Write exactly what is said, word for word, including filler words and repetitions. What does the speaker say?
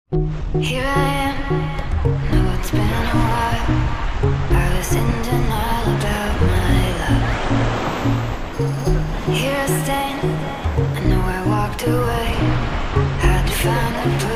Here I am, know it's been a while. I was in denial about my love. Here I stand, I know I walked away. Had to find the